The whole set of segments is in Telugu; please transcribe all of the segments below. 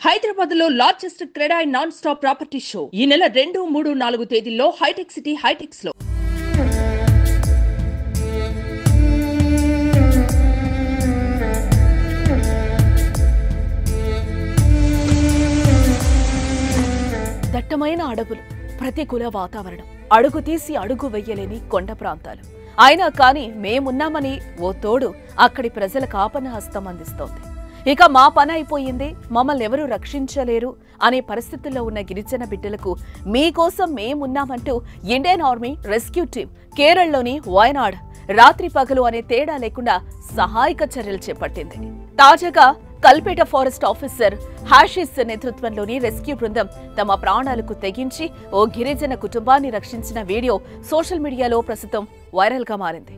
హైదరాబాద్ లో largest CREDAI non stop property show ఈ నెల 2, 3, 4 తేదీల్లో హైటెక్ సిటీ హైటెక్స్ లో. దట్టమైన అడవులు, ప్రతికూల వాతావరణం, అడుగు తీసి అడుగు వెయ్యలేని కొండ ప్రాంతాలు. అయినా కానీ మేమున్నామని ఓ తోడు అక్కడి ప్రజలకు ఆపన్న హస్తం అందిస్తోంది. ఇక మా పని అయిపోయింది, మమ్మల్ని ఎవరూ రక్షించలేరు అనే పరిస్థితుల్లో ఉన్న గిరిజన బిడ్డలకు మీకోసం మేమున్నామంటూ ఇండియన్ ఆర్మీ రెస్క్యూ టీం కేరళలోని వయనాడ్ రాత్రి పగలు అనే తేడా లేకుండా సహాయక చర్యలు చేపట్టింది. తాజాగా కల్పేట ఫారెస్ట్ ఆఫీసర్ హాషిస్ నేతృత్వంలోని రెస్క్యూ బృందం తమ ప్రాణాలకు తెగించి ఓ గిరిజన కుటుంబాన్ని రక్షించిన వీడియో సోషల్ మీడియాలో ప్రస్తుతం వైరల్ గా మారింది.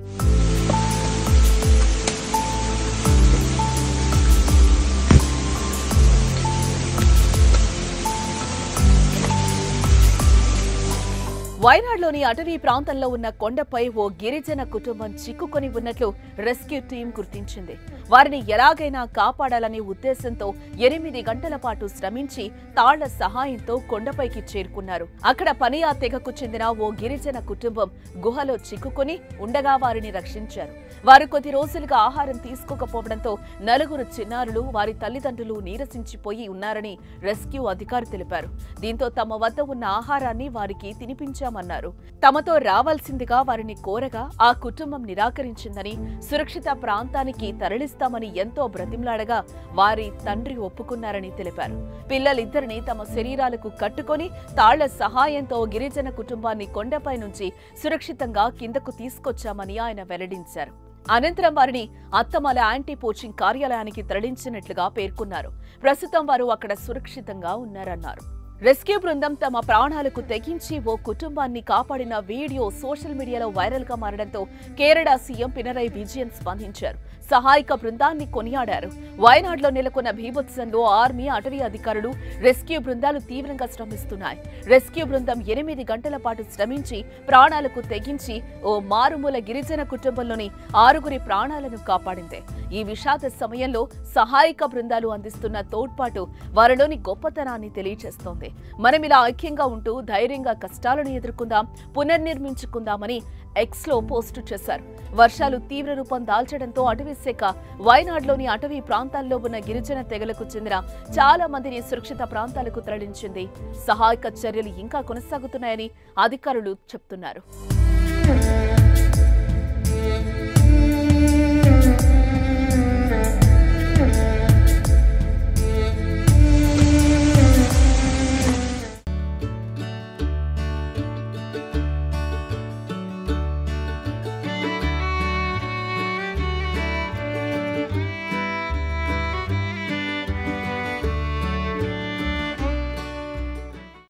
వయనాడ్లోని అటవీ ప్రాంతంలో ఉన్న కొండపై ఓ గిరిజన కుటుంబం చిక్కుకొని ఉన్నట్లు రెస్క్యూ టీం గుర్తించింది. వారిని ఎలాగైనా కాపాడాలనే ఉద్దేశంతో 8 గంటల పాటు శ్రమించి తాళ్ల సహాయంతో కొండపైకి చేరుకున్నారు. అక్కడ పనియా తెగకు చెందిన ఓ గిరిజన కుటుంబం గుహలో చిక్కుకొని ఉండగా వారిని రక్షించారు. వారు కొద్ది రోజులుగా ఆహారం తీసుకోకపోవడంతో 4 చిన్నారులు వారి తల్లిదండ్రులు నీరసించిపోయి ఉన్నారని రెస్క్యూ అధికారి తెలిపారు. దీంతో తమ వద్ద ఉన్న ఆహారాన్ని వారికి తినిపించామన్నారు. తమతో రావాల్సిందిగా వారిని కోరగా ఆ కుటుంబం నిరాకరించిందని, సురక్షిత ప్రాంతానికి తరలిస్తామని ఎంతో బ్రతిమలాడగా వారి తండ్రి ఒప్పుకున్నారని తెలిపారు. పిల్లలిద్దరిని తమ శరీరాలకు కట్టుకొని తాళ్ల సహాయంతో గిరిజన కుటుంబాన్ని కొండపై నుంచి సురక్షితంగా కిందకు తీసుకొచ్చామని ఆయన వెల్లడించారు. అనంతరం వారిని అత్తమల యాంటీ పోచింగ్ కార్యాలయానికి తరలించినట్లుగా పేర్కొన్నారు. ప్రస్తుతం వారు అక్కడ సురక్షితంగా ఉన్నారన్నారు. రెస్క్యూ బృందం తమ ప్రాణాలకు తెగించి ఓ కుటుంబాన్ని కాపాడిన వీడియో సోషల్ మీడియాలో వైరల్ గా మారడంతో కేరళ సీఎం పినరయి విజయన్ స్పందించారు. సహాయక బృందాన్ని కొనియాడారు. వయనాడ్లో నెలకొన్న బీభత్సంలో ఆర్మీ, అటవీ అధికారులు, రెస్క్యూ బృందాలు తీవ్రంగా శ్రమిస్తున్నాయి. రెస్క్యూ బృందం 8 గంటల పాటు శ్రమించి ప్రాణాలకు తెగించి ఓ మారుమూల గిరిజన కుటుంబంలోని 6 ప్రాణాలను కాపాడింది. ఈ విషాద సమయంలో సహాయక బృందాలు అందిస్తున్న తోడ్పాటు వారిలోని గొప్పతనాన్ని తెలియజేస్తోంది. మనమిలా ఐక్యంగా ఉంటూ ధైర్యంగా కష్టాలను ఎదుర్కొందాం, పునర్నిర్మించుకుందామని ఎక్స్లో పోస్టు చేశారు. వర్షాలు తీవ్ర రూపం దాల్చడంతో అటవీ శాఖ వయనాడ్లోని అటవీ ప్రాంతాల్లో ఉన్న గిరిజన తెగలకు చెందిన చాలా మందిని సురక్షిత ప్రాంతాలకు తరలించింది. సహాయక చర్యలు ఇంకా కొనసాగుతున్నాయని అధికారులు చెప్తున్నారు.